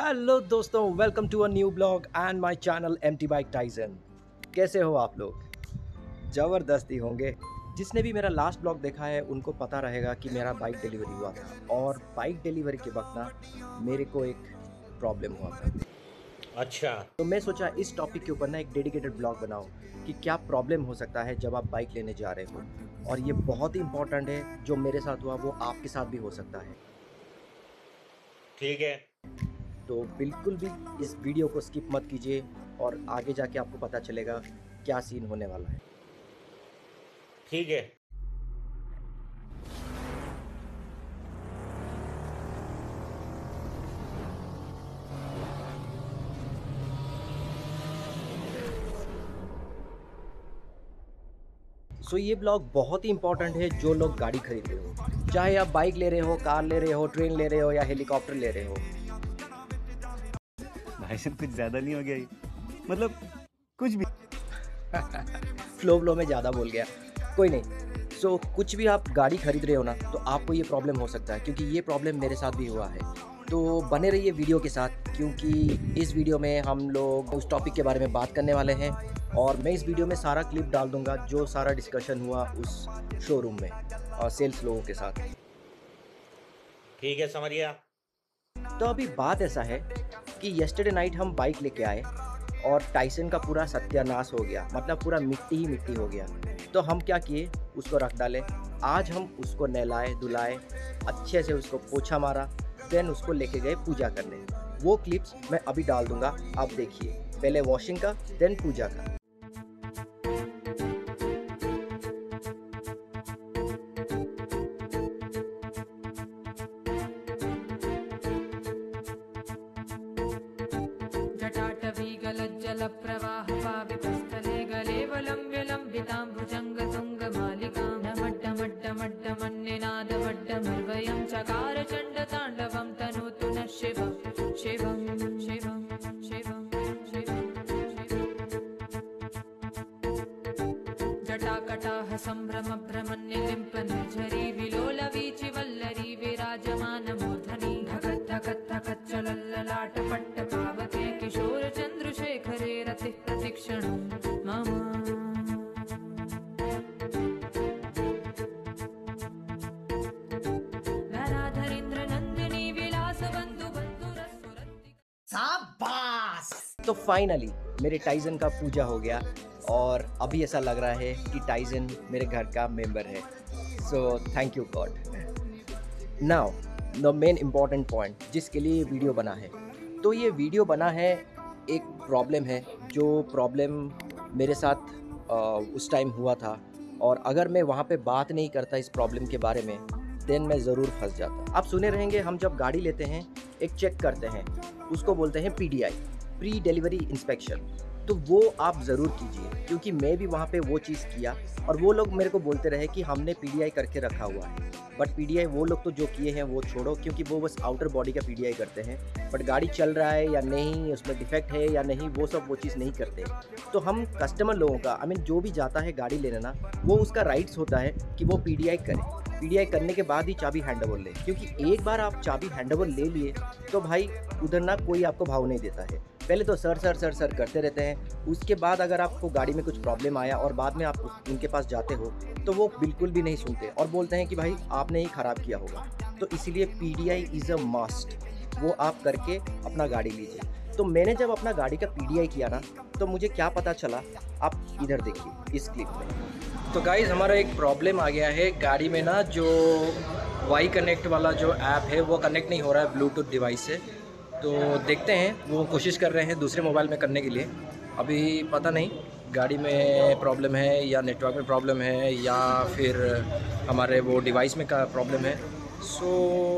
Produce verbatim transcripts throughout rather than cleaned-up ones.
Hello दोस्तों, welcome to a new blog and my channel empty bike Tyson. कैसे हो आप लोग? ज़बरदस्ती होंगे। जिसने भी मेरा लास्ट ब्लॉग देखा है उनको पता रहेगा कि मेरा बाइक डिलीवरी हुआ था, और बाइक डिलीवरी के वक्त ना मेरे को एक प्रॉब्लम हुआ था। अच्छा। तो मैं सोचा इस टॉपिक के ऊपर ना एक डेडिकेटेड ब्लॉग बनाऊं कि क्या प्रॉब्लम हो सकता है जब आप बाइक लेने जा रहे हो। और ये बहुत ही इंपॉर्टेंट है, जो मेरे साथ हुआ वो आपके साथ भी हो सकता है। ठीक है। तो बिल्कुल भी इस वीडियो को स्किप मत कीजिए, और आगे जाके आपको पता चलेगा क्या सीन होने वाला है। ठीक है। सो ये ब्लॉग बहुत ही इंपॉर्टेंट है जो लोग गाड़ी खरीद रहे हो, चाहे आप बाइक ले रहे हो, कार ले रहे हो, ट्रेन ले रहे हो या हेलीकॉप्टर ले रहे हो। भाई साहब कुछ ज़्यादा नहीं हो गया ये? मतलब कुछ भी। फ्लो फ्लो में ज़्यादा बोल गया, कोई नहीं। सो कुछ भी आप गाड़ी खरीद रहे हो ना, तो आपको ये प्रॉब्लम हो सकता है, क्योंकि ये प्रॉब्लम मेरे साथ भी हुआ है। तो बने रहिए वीडियो के साथ, क्योंकि इस वीडियो में हम लोग उस टॉपिक के बारे में बात करने वाले हैं। और मैं इस वीडियो में सारा क्लिप डाल दूंगा जो सारा डिस्कशन हुआ उस शोरूम में और सेल्स लोगों के साथ। ठीक है, समझ गया। तो अभी बात ऐसा है कि येस्टरडे नाइट हम बाइक लेके आए और टाइसन का पूरा सत्यानाश हो गया, मतलब पूरा मिट्टी ही मिट्टी हो गया। तो हम क्या किए, उसको रख डाले। आज हम उसको नहलाए धुलाए, अच्छे से उसको पोछा मारा, देन उसको लेके गए पूजा करने। वो क्लिप्स मैं अभी डाल दूंगा, आप देखिए। पहले वॉशिंग का, देन पूजा का। जटाटवीगलज्जलप्रवाहपावितस्थले गलेवलम्ब्य लम्बिताम्बुजङ्गतुङ्गमालिकां ढमड्ढमड्ढमड्ढमन्निनादमड्ढमर्वयं चकार चण्डताण्डवं तनोतु नः शिवं शिवं शिवं शिवं शिवं जटाकटाह सम्भ्रमभ्रमन्निलिम्प निर्झरी विलोलवीचिवल्लरी विराजमानमूर्धनि धगत् धगत् धगच्चलल्ललाटपट्टपावके किशोरचन्द्रशेखरे रतिः प्रतिक्षणं मम। नराधरेन्द्रनन्दिनी विलासबन्धुबन्धुरसुरन्ति। तो फाइनली मेरे टाइजन का पूजा हो गया, और अभी ऐसा लग रहा है कि टाइजन मेरे घर का मेंबर है। So thank you God. Now the main important point जिसके लिए ये वीडियो बना है। तो ये वीडियो बना है, एक प्रॉब्लम है जो प्रॉब्लम मेरे साथ आ, उस टाइम हुआ था। और अगर मैं वहाँ पे बात नहीं करता इस प्रॉब्लम के बारे में, देन मैं ज़रूर फंस जाता। आप सुने रहेंगे, हम जब गाड़ी लेते हैं एक चेक करते हैं, उसको बोलते हैं P D I, pre delivery inspection. तो वो आप ज़रूर कीजिए, क्योंकि मैं भी वहाँ पे वो चीज़ किया, और वो लोग मेरे को बोलते रहे कि हमने पी डी आई करके रखा हुआ है। बट पी डी आई वो लोग तो जो किए हैं वो छोड़ो, क्योंकि वो बस आउटर बॉडी का पी डी आई करते हैं। बट गाड़ी चल रहा है या नहीं, उसमें डिफेक्ट है या नहीं, वो सब वो चीज़ नहीं करते। तो हम कस्टमर लोगों का, आई मीन जो भी जाता है गाड़ी लेने ना, वो उसका राइट्स होता है कि वो पी डी आई करे। पी डी आई करने के बाद ही चाबी हैंडओवर ले, क्योंकि एक बार आप चाबी हैंडओवर ले लिए तो भाई उधर ना कोई आपको भाव नहीं देता है। पहले तो सर सर सर सर करते रहते हैं, उसके बाद अगर आपको गाड़ी में कुछ प्रॉब्लम आया और बाद में आप उनके पास जाते हो तो वो बिल्कुल भी नहीं सुनते और बोलते हैं कि भाई आपने ही ख़राब किया होगा। तो इसीलिए P D I is a must, वो आप करके अपना गाड़ी लीजिए। तो मैंने जब अपना गाड़ी का पी डी आई किया ना, तो मुझे क्या पता चला, आप इधर देखिए इस क्लिप में। तो गाइज़, हमारा एक प्रॉब्लम आ गया है गाड़ी में ना, जो वाई कनेक्ट वाला जो ऐप है वो कनेक्ट नहीं हो रहा है ब्लूटूथ डिवाइस से। तो देखते हैं, वो कोशिश कर रहे हैं दूसरे मोबाइल में करने के लिए। अभी पता नहीं गाड़ी में प्रॉब्लम है या नेटवर्क में प्रॉब्लम है या फिर हमारे वो डिवाइस में का प्रॉब्लम है। सो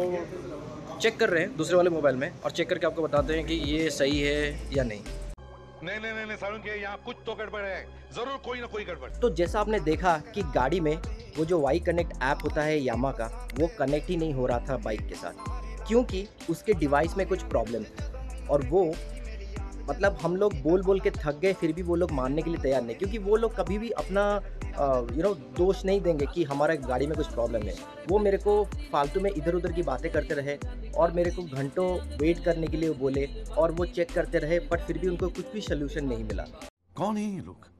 चेक कर रहे हैं दूसरे वाले मोबाइल में, और चेक करके आपको बताते हैं कि ये सही है या नहीं। नहीं नहीं नहीं सारुण के यहाँ कुछ तो गड़बड़ है, जरूर कोई ना कोई गड़बड़। तो जैसा आपने देखा कि गाड़ी में वो जो वाई कनेक्ट ऐप होता है यामा का, वो कनेक्ट ही नहीं हो रहा था बाइक के साथ, क्योंकि उसके डिवाइस में कुछ प्रॉब्लम था। और वो मतलब हम लोग बोल बोल के थक गए, फिर भी वो लोग मानने के लिए तैयार नहीं, क्योंकि वो लोग कभी भी अपना यू नो दोष नहीं देंगे कि हमारा गाड़ी में कुछ प्रॉब्लम है। वो मेरे को फालतू में इधर उधर की बातें करते रहे और मेरे को घंटों वेट करने के लिए बोले और वो चेक करते रहे, बट फिर भी उनको कुछ भी सोल्यूशन नहीं मिला। कौन है ये लोग,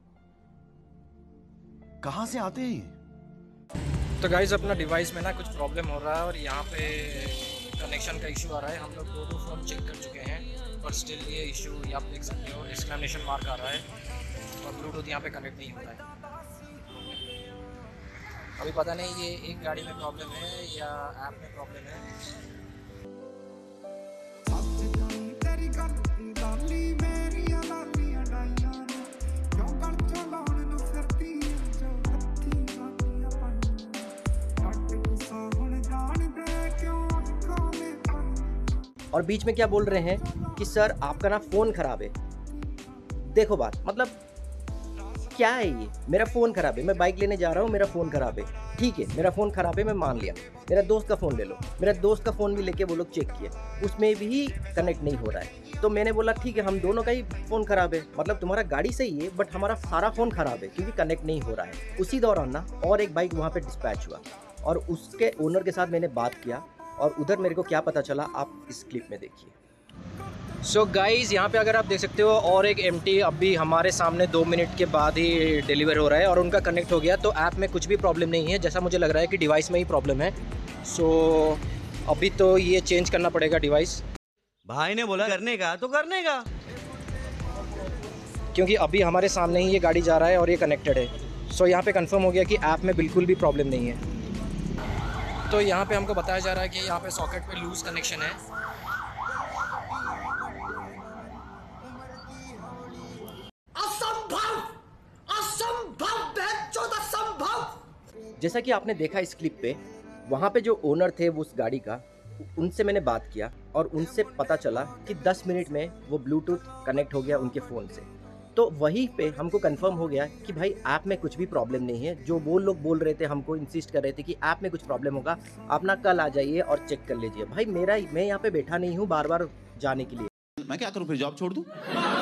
कहाँ से आते हैं ये? तो गाइज अपना डिवाइस में ना कुछ प्रॉब्लम हो रहा है और यहाँ पे कनेक्शन का इशू आ रहा है। हम लोग दो दो फ़ोन चेक कर चुके हैं पर स्टिल ये इशू आप देख सकते हो, एक्सक्लेमेशन मार्क आ रहा है और ब्लूटूथ यहाँ पे कनेक्ट नहीं हो रहा है। अभी पता नहीं ये एक गाड़ी में प्रॉब्लम है या ऐप में प्रॉब्लम है। और बीच में क्या बोल रहे हैं कि सर आपका ना फ़ोन ख़राब है। देखो बात, मतलब क्या है ये, मेरा फ़ोन ख़राब है, मैं बाइक लेने जा रहा हूँ, मेरा फ़ोन ख़राब है, ठीक है, मेरा फ़ोन ख़राब है, मैं मान लिया। मेरा दोस्त का फ़ोन ले लो, मेरा दोस्त का फ़ोन भी लेके वो लोग चेक किए, उसमें भी कनेक्ट नहीं हो रहा है। तो मैंने बोला ठीक है, हम दोनों का ही फ़ोन ख़राब है, मतलब तुम्हारा गाड़ी सही है बट हमारा सारा फ़ोन ख़राब है क्योंकि कनेक्ट नहीं हो रहा है। उसी दौरान ना और एक बाइक वहाँ पर डिस्पैच हुआ और उसके ओनर के साथ मैंने बात किया और उधर मेरे को क्या पता चला आप इस क्लिप में देखिए। सो गाइज़ यहाँ पे अगर आप देख सकते हो और एक एम टी अभी हमारे सामने दो मिनट के बाद ही डिलीवर हो रहा है और उनका कनेक्ट हो गया। तो ऐप में कुछ भी प्रॉब्लम नहीं है, जैसा मुझे लग रहा है कि डिवाइस में ही प्रॉब्लम है। सो अभी तो ये चेंज करना पड़ेगा डिवाइस। भाई ने बोला करने का तो करने का, क्योंकि अभी हमारे सामने ही ये गाड़ी जा रहा है और ये कनेक्टेड है। सो यहाँ पे कंफर्म हो गया कि ऐप में बिल्कुल भी प्रॉब्लम नहीं है। तो यहाँ पे हमको बताया जा रहा है कि यहाँ पे सॉकेट पे लूज़ कनेक्शन है। असंभव, असंभव, असंभव। जैसा कि आपने देखा इस क्लिप पे, वहाँ पे जो ओनर थे वो उस गाड़ी का, उनसे मैंने बात किया और उनसे पता चला कि दस मिनट में वो ब्लूटूथ कनेक्ट हो गया उनके फ़ोन से। तो वहीं पे हमको कंफर्म हो गया कि भाई ऐप में कुछ भी प्रॉब्लम नहीं है। जो वो लोग बोल रहे थे, हमको इंसिस्ट कर रहे थे कि ऐप में कुछ प्रॉब्लम होगा, आप ना कल आ जाइए और चेक कर लीजिए। भाई मेरा मैं यहाँ पे बैठा नहीं हूँ बार बार जाने के लिए। मैं क्या करूं फिर, जॉब छोड़ दूं?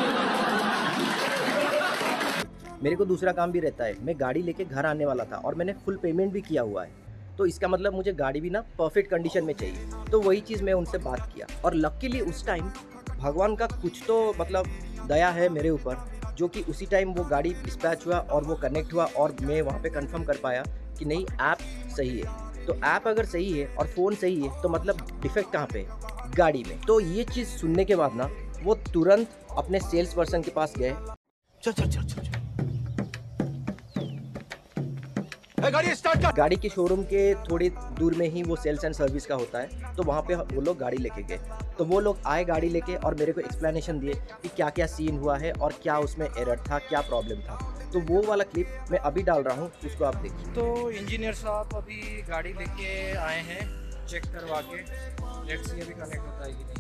मेरे को दूसरा काम भी रहता है, मैं गाड़ी लेके घर आने वाला था और मैंने फुल पेमेंट भी किया हुआ है। तो इसका मतलब मुझे गाड़ी भी ना परफेक्ट कंडीशन में चाहिए। तो वही चीज़ मैं उनसे बात किया और लकीली उस टाइम भगवान का कुछ तो मतलब दया है मेरे ऊपर, जो कि उसी टाइम वो गाड़ी डिस्पैच हुआ और वो कनेक्ट हुआ और मैं वहाँ पे कंफर्म कर पाया कि नहीं ऐप सही है। तो ऐप अगर सही है और फ़ोन सही है तो मतलब डिफेक्ट कहाँ पे है? गाड़ी में। तो ये चीज़ सुनने के बाद ना वो तुरंत अपने सेल्स पर्सन के पास गए। चल चल चल चल गाड़ी स्टार्ट कर। गाड़ी के शोरूम के थोड़ी दूर में ही वो सेल्स एंड सर्विस का होता है, तो वहाँ पे वो लोग गाड़ी लेके गए। तो वो लोग आए गाड़ी लेके और मेरे को एक्सप्लेनेशन दिए कि क्या क्या सीन हुआ है और क्या उसमें एरर था, क्या प्रॉब्लम था। तो वो वाला क्लिप मैं अभी डाल रहा हूँ, उसको आप देखिए। तो इंजीनियर साहब अभी गाड़ी लेके आए हैं चेक करवा के, लेट्स सी अभी कनेक्ट होता है कि नहीं।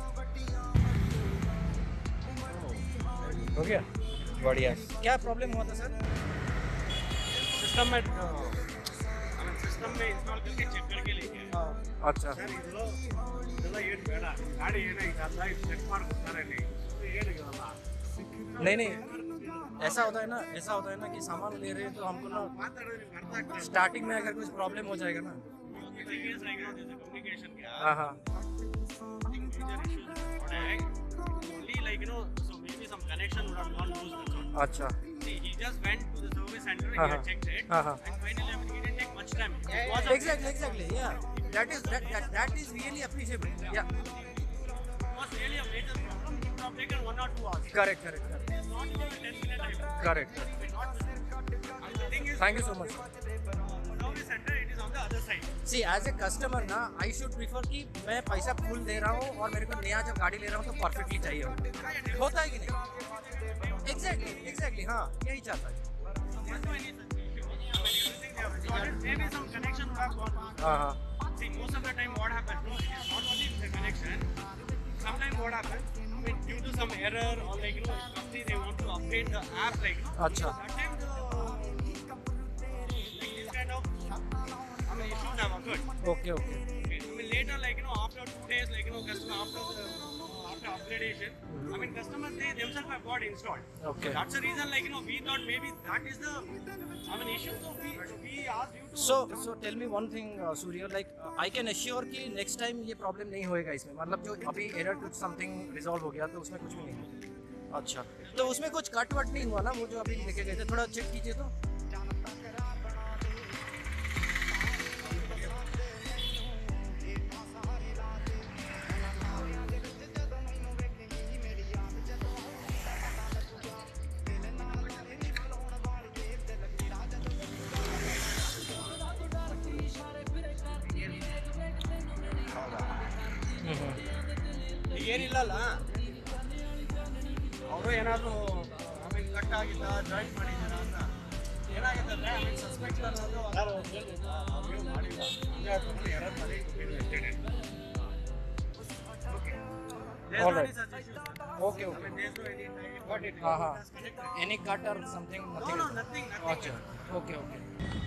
हो गया, बढ़िया। क्या प्रॉब्लम हुआ था सर? सिस्टम में सिस्टम में इंस्टॉल करके चेक करके लेके आए। अच्छा ಸರ್ ಇದು ಇದೆಲ್ಲ ಏನು ಬೇಡ ಗಾಡಿ ಏನಾಗಿದೆ ಅಂತ ಇದು ಚೆಕ್ ಮಾಡ್ತಾರೆ नहीं ಏನಿಲ್ಲ नहीं नहीं ऐसा होता है ना, ऐसा होता है ना कि सामान ले रहे हैं तो हमको ना स्टार्टिंग में अगर कुछ प्रॉब्लम हो जाएगा ना। कम्युनिकेशन क्या हाँ हाँ only like you know so maybe some connection would have gone loose, that's all. अच्छा See, he just went to the service center and he Uh-huh. had checked it Uh-huh. and finally I mean he didn't take much time. It was a- exactly exactly yeah, that is that that, that is really appreciable. Yeah, it was really a major problem. It would have taken one or two hours. correct correct correct It's not even a ten minute time. correct Not the thing is, Thank you so much. service center it is on the other side. See, as a customer ना I should prefer कि मैं पैसा full दे रहा हूँ और मेरे को नया जब गाड़ी ले रहा हूँ तो परफेक्टली चाहिए होता होता है कि नहीं? एग्जैक्टली एग्जैक्टली हाँ, यही चाहता है। Maybe some connection would have gone. हाँ हाँ See, most of the time what happens, no, it is not only the connection. Sometimes what happens, I mean, due to some error or like, you know, company they want to update the app, like, you know, अच्छा that time the, like this kind of, I mean, issues have occurred. Okay okay Okay. I mean, later, like, you know, after two days, like, you know, customer, after the after upgradation, I mean, customers they themselves have got installed. Okay. That's the reason, like you know, we thought maybe that is the, I mean, issue. So we we asked you to. So so tell me one thing, uh, Surya, like uh, I can assure कि next time ये problem नहीं होएगा इसमें, मतलब जो अभी error कुछ something resolve हो गया तो उसमें कुछ भी नहीं। अच्छा, तो उसमें कुछ कट वट नहीं हुआ ना, वो जो अभी लेके गए थे, थोड़ा चेक कीजिए तो। ಏನಿಲ್ಲಲ್ಲ ಅವರು ಏನಾದರೂ ಆಮೇಲೆ ಕಟ್ ಆಗಿದ್ದ ಜಾಯಿಂಟ್ ಮಾಡಿದ್ದೀರಾ ಅಂತ ಏನಾಗುತ್ತೆ ಅಂದರೆ ಆಮೇಲೆ ಸಸ್ಪೆಕ್ಟ್ ಅನ್ನೋದು ಯಾರು ಅವ್ರು ಮಾಡಿಲ್ಲ ಹಂಗೆ ಅದನ್ನು ಎರರ್ ಮಾಡಿ Okay, okay. हाँ हाँ, any cut or something? No, no, nothing, nothing. अच्छा, okay, okay.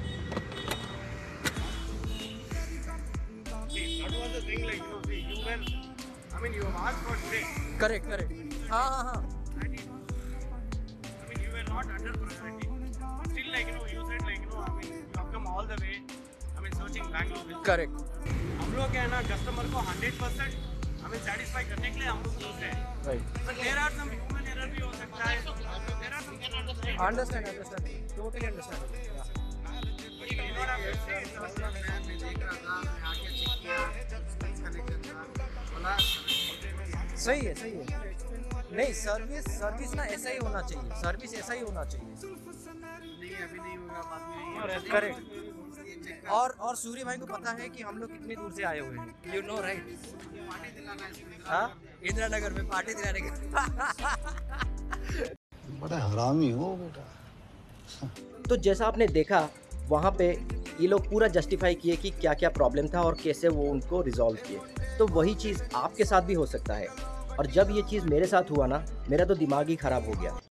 See, that was the thing, like, you know, see, you were, I mean, you have asked for today. Correct, correct. हाँ हाँ हाँ. And it, I mean, you were not under priority. Still, like, you know, you said, like, you know, I mean, you have come all the way, I mean, searching Bangalore. Correct. हम लोग क्या है ना, customer को hundred percent हमें satisfy करने के लिए हम लोग सोच रहे हैं। Right. But there are some human error भी हो सकता है। There are some can understand. Understand, understand. Totally understand. Yeah. But you cannot have to say it's a मैं देख रहा था, मैं आके चेक किया, कनेक्शन था, बोला सही है, सही है. नहीं, सर्विस सर्विस ना ऐसा ही होना चाहिए. सर्विस ऐसा ही होना चाहिए. नहीं अभी नहीं होगा, बाद में होगा। करेक्ट. और और सूर्य भाई को पता है कि हम लोग कितनी दूर से आए हुए हैं. You know right. पार्टी दिलाना है इसमें। हाँ, इंदिरा नगर में पार्टी दिलाने के. बड़ा हरामी हो बेटा। तो जैसा आपने देखा वहाँ पे ये लोग पूरा जस्टिफाई किए कि क्या क्या प्रॉब्लम था और कैसे वो उनको रिजॉल्व किए। तो वही चीज़ आपके साथ भी हो सकता है। और जब ये चीज़ मेरे साथ हुआ ना, मेरा तो दिमाग ही ख़राब हो गया।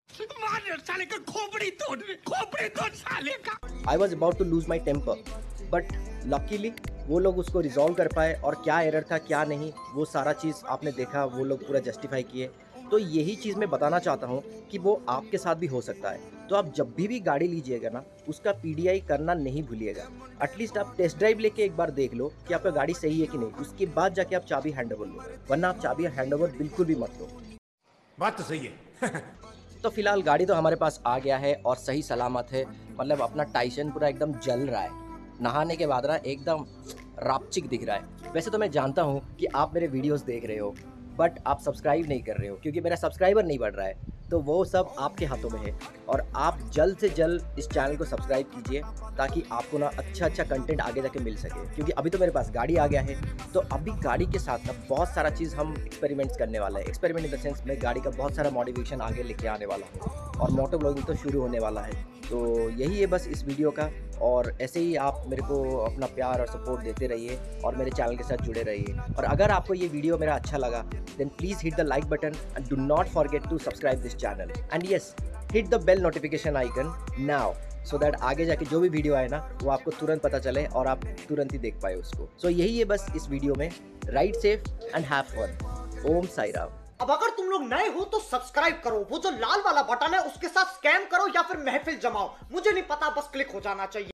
I was about to lose my temper, but luckily वो लोग उसको रिजॉल्व कर पाए और क्या एरर था क्या नहीं वो सारा चीज़ आपने देखा, वो लोग पूरा जस्टिफाई किए। तो यही चीज़ मैं बताना चाहता हूँ कि वो आपके साथ भी हो सकता है। तो आप जब भी भी गाड़ी लीजिएगा ना, उसका पीडीआई करना नहीं भूलिएगा। एटलीस्ट आप टेस्ट ड्राइव लेके एक बार देख लो कि आपका गाड़ी सही है कि नहीं, उसके बाद जाके आप चाबी हैंड ओवर लो, वरना आप चाबी हैंड ओवर बिल्कुल भी मत लो। बात तो सही है। तो फिलहाल गाड़ी तो हमारे पास आ गया है और सही सलामत है। मतलब अपना टाइसन पूरा एकदम जल रहा है, नहाने के बाद ना एकदम रापचिक दिख रहा है। वैसे तो मैं जानता हूँ कि आप मेरे वीडियोस देख रहे हो, बट आप सब्सक्राइब नहीं कर रहे हो क्योंकि मेरा सब्सक्राइबर नहीं बढ़ रहा है। तो वो सब आपके हाथों में है और आप जल्द से जल्द इस चैनल को सब्सक्राइब कीजिए ताकि आपको ना अच्छा अच्छा कंटेंट आगे जाके मिल सके। क्योंकि अभी तो मेरे पास गाड़ी आ गया है, तो अभी गाड़ी के साथ ना बहुत सारा चीज़ हम एक्सपेरिमेंट्स करने वाला है। एक्सपेरिमेंट इन द सेंस मैं गाड़ी का बहुत सारा मॉडिफिकेशन आगे लेके आने वाला हूँ और मोटो ब्लॉगिंग तो शुरू होने वाला है। तो यही है बस इस वीडियो का, और ऐसे ही आप मेरे को अपना प्यार और सपोर्ट देते रहिए और मेरे चैनल के साथ जुड़े रहिए। और अगर आपको ये वीडियो मेरा अच्छा लगा then please hit the like button and do not forget to subscribe this channel and yes hit the bell notification icon now so that आगे जाके जो भी वीडियो आए ना वो आपको तुरंत पता चले और आप तुरंत ही देख पाए उसको। सो so, यही है बस इस वीडियो में। Ride safe and have fun. Om Sai Ram. अब अगर तुम लोग नए हो तो सब्सक्राइब करो, वो जो लाल वाला बटन है उसके साथ स्कैम करो या फिर महफिल जमाओ, मुझे नहीं पता, बस क्लिक हो जाना चाहिए।